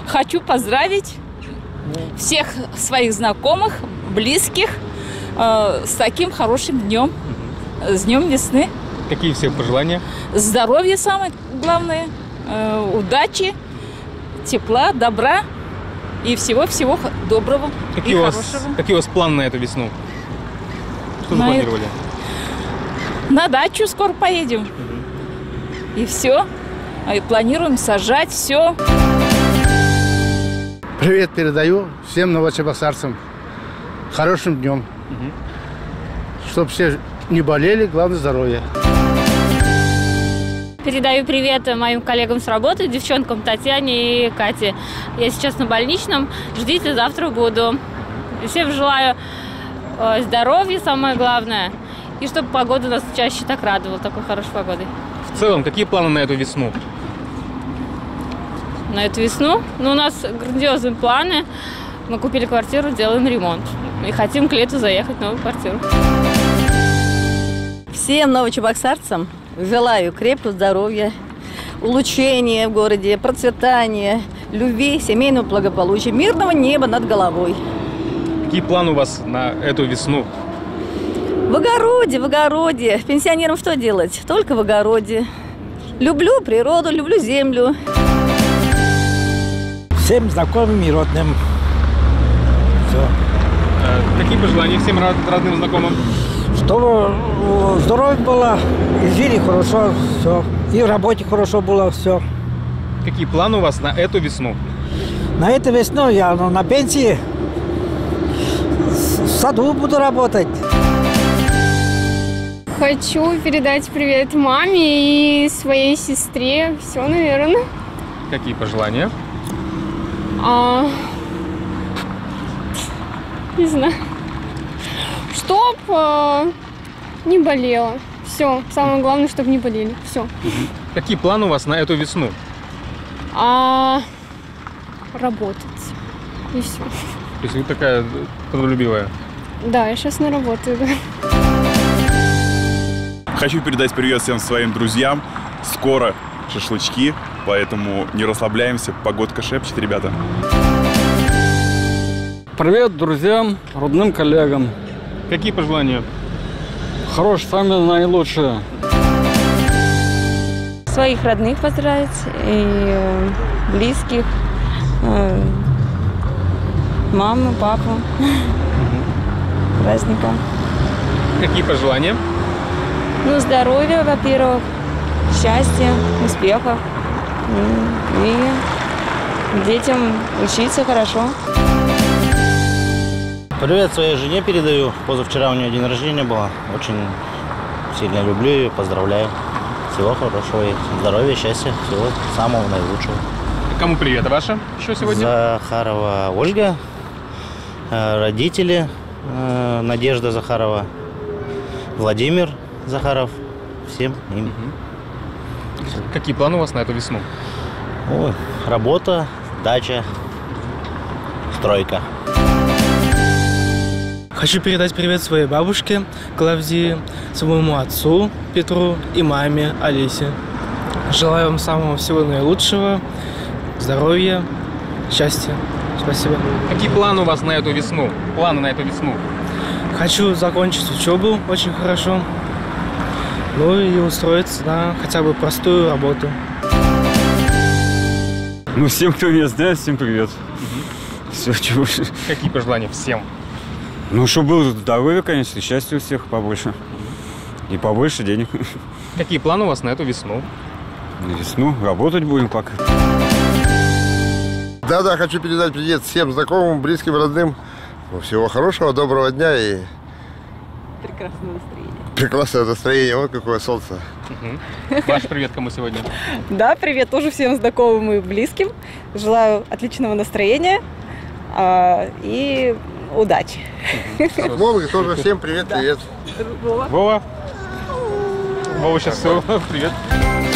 Хочу поздравить всех своих знакомых, близких с таким хорошим днем, с Днем весны. Какие все пожелания? Здоровья самое главное, удачи, тепла, добра и всего-всего доброго и хорошего. Какие у вас планы на эту весну? Что запланировали? На дачу скоро поедем. И все. Планируем сажать все. Привет передаю всем новочебоксарцам. Хорошим днем. Чтобы все не болели, главное здоровье. Передаю привет моим коллегам с работы, девчонкам Татьяне и Кате. Я сейчас на больничном. Ждите, завтра буду. И всем желаю здоровья, самое главное. И чтобы погода нас чаще так радовала, такой хорошей погодой. В целом, какие планы на эту весну? На эту весну? Ну, у нас грандиозные планы. Мы купили квартиру, делаем ремонт. И хотим к лету заехать в новую квартиру. Всем новочебоксарцам желаю крепкого здоровья, улучшения в городе, процветания, любви, семейного благополучия, мирного неба над головой. Какие планы у вас на эту весну? В огороде, в огороде. Пенсионерам что делать? Только в огороде. Люблю природу, люблю землю. Всем знакомым и родным. Все. Какие пожелания всем родным знакомым? Чтобы здоровье было, и жили хорошо, все. И в работе хорошо было, все. Какие планы у вас на эту весну? На эту весну я на пенсии. В саду буду работать. Хочу передать привет маме и своей сестре. Все, наверное. Какие пожелания? Не знаю. Чтоб не болела. Все. Самое главное, чтобы не болели. Все. Какие планы у вас на эту весну? Работать. И все. То есть вы такая трудолюбивая? Да, я сейчас на работу иду. Хочу передать привет всем своим друзьям. Скоро шашлычки, поэтому не расслабляемся. Погодка шепчет, ребята. Привет друзьям, родным коллегам. Какие пожелания? Хорошие, самые наилучшие. Своих родных поздравить и близких, маму, папу, праздником. Какие пожелания? Ну, здоровья, во-первых, счастья, успехов и детям учиться хорошо. Привет своей жене передаю. Позавчера у нее день рождения было. Очень сильно люблю ее, поздравляю. Всего хорошего ей. Здоровья, счастья, всего самого наилучшего. Кому привет ваши еще сегодня? Захарова Ольга, родители Надежда Захарова, Владимир Захаров, всем им. Какие планы у вас на эту весну? Ой, работа, дача, стройка. Хочу передать привет своей бабушке Клавдии, своему отцу Петру и маме Олесе. Желаю вам самого всего наилучшего, здоровья, счастья. Спасибо. Какие планы у вас на эту весну? Планы на эту весну? Хочу закончить учебу очень хорошо, ну и устроиться на хотя бы простую работу. Ну, всем, кто меня знает, всем привет. Все, чего. Какие пожелания всем? Ну, чтобы было здоровье, конечно, счастья у всех побольше. И побольше денег. Какие планы у вас на эту весну? На весну работать будем пока. Да, хочу передать привет всем знакомым, близким, родным. Всего хорошего, доброго дня и... Прекрасного настроения. Прекрасное настроение. Вот какое солнце. Ваш привет кому сегодня? Да, привет тоже всем знакомым и близким. Желаю отличного настроения и удачи. Вова тоже всем привет, привет. Вова. Вова сейчас все. Привет.